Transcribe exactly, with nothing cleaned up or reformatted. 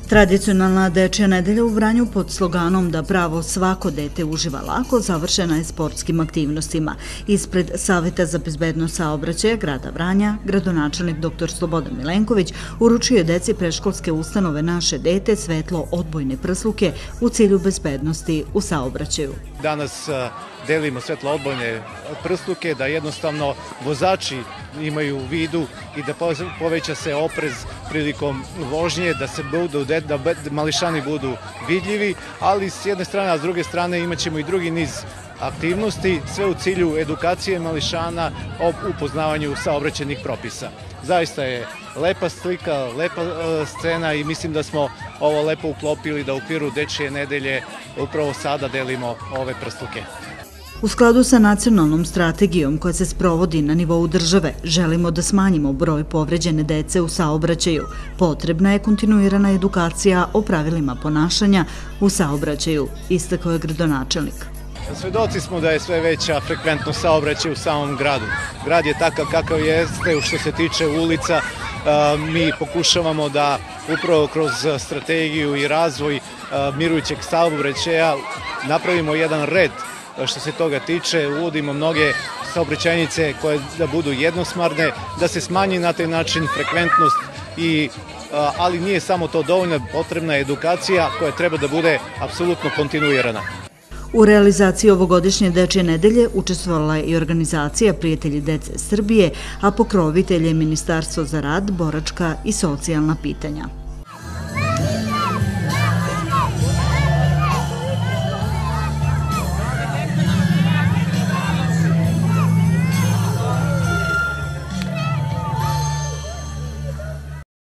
Tradicionalna dečja nedelja u Vranju pod sloganom da pravo svako dete uživa lako završena je sportskim aktivnostima. Ispred Saveta za bezbednost saobraćaja grada Vranja, gradonačelnik dr Slobodan Milenković uručio je deci predškolske ustanove Naše dete svetlo odbojne prsluke u cilju bezbednosti u saobraćaju. Danas delimo svetlo odbojne prsluke da jednostavno vozači imaju u vidu i da poveća se oprez prilikom vožnje, da se budu, da mališani budu vidljivi, ali s jedne strane, a s druge strane imat ćemo i drugi niz aktivnosti, sve u cilju edukacije mališana o upoznavanju saobraćajnih propisa. Zaista je lepa slika, lepa scena i mislim da smo ovo lepo uklopili da u okviru dečje nedelje upravo sada delimo ove prsluke. U skladu sa nacionalnom strategijom koja se sprovodi na nivou države, želimo da smanjimo broj povređene dece u saobraćaju. Potrebna je kontinuirana edukacija o pravilima ponašanja u saobraćaju, istakao je gradonačelnik. Svedoci smo da je sve veća frekventnost saobraćaja u samom gradu. Grad je takav kakav jeste što se tiče ulica. Mi pokušavamo da upravo kroz strategiju i razvoj mirujućeg saobraćaja napravimo jedan red što se toga tiče, uvodimo mnoge saobraćajnice koje da budu jednosmarne, da se smanji na taj način frekventnost, i, ali nije samo to dovoljno, potrebna je edukacija koja treba da bude apsolutno kontinuirana. U realizaciji ovogodišnje dečje nedelje učestvovala je i organizacija Prijatelji dece Srbije, a pokrovitelj je Ministarstvo za rad, boračka i socijalna pitanja.